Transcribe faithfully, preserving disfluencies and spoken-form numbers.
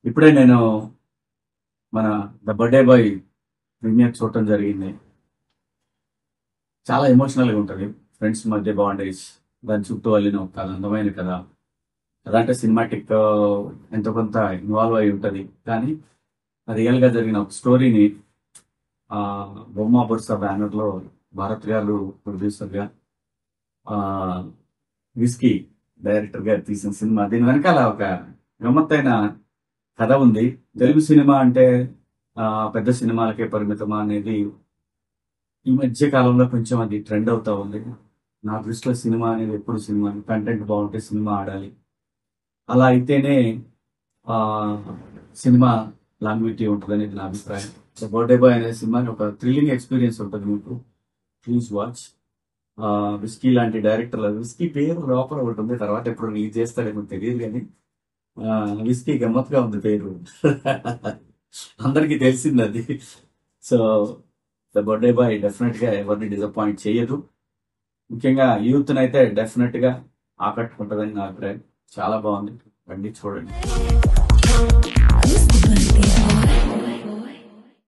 ఇప్పుడే నేను మన ద బర్త్డే బాయ్ ప్రీమియర్ చూడటం జరిగింది. చాలా ఎమోషనల్గా ఉంటుంది. ఫ్రెండ్స్ మధ్య బాండేజ్, దాని చుట్టూ అల్లిన ఒక అందమైన కథ. కథ అంటే సినిమాటిక్ ఎంతో కొంత ఇన్వాల్వ్ అయి ఉంటుంది, కానీ రియల్గా జరిగిన ఒక స్టోరీని ఆ, బొమ్మ బొర్స బ్యానర్లో భారత్ గారు ప్రొడ్యూసర్గా, విస్కీ డైరెక్టర్గా తీసిన సినిమా. దీని వెనకాల ఒక గమ్మత్తైన కథ ఉంది. తెలుగు సినిమా అంటే ఆ, పెద్ద సినిమాలకే పరిమితమా అనేది ఈ మధ్య కాలంలో కొంచెం అది ట్రెండ్ అవుతా ఉంది. నా దృష్టిలో సినిమా అనేది ఎప్పుడు సినిమా, కంటెంట్ బాగుంటే సినిమా ఆడాలి. అలా అయితేనే ఆ సినిమా లాంగ్విటీ ఉంటుంది అనేది నా అభిప్రాయం. సో బర్త్డే బాయ్ అనే సినిమాని ఒక థ్రిల్లింగ్ ఎక్స్పీరియన్స్ ఉంటుంది మీకు. Please watch. విస్కీ లాంటి డైరెక్టర్లు, విస్కీ పేరు లోపల ఒకటి ఉంది, తర్వాత ఎప్పుడు రిలీజ్ చేస్తాడేమో తెలియదు, కానీ ఆ, విస్కీ గమ్మత్తుగా ఉంది పేరు. అందరికీ తెలిసింది అది. So the birthday boy definite గా ఎవరిని డిసప్పాయింట్ చేయదు. ముఖ్యంగా యూత్ అయితే డెఫినెట్ గా ఆకట్టుకుంటుందని నా అభిప్రాయం. చాలా బాగుంది, రండి చూడండి. Who's the birthday boy?